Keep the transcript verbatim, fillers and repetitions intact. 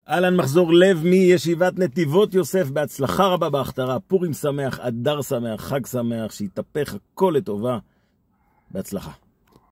אהלן, מחזור לב מישיבת נתיבות יוסף, בהצלחה רבה בהכתרה, פורים שמח, אדר שמח, חג שמח, שיתהפך הכל לטובה, בהצלחה.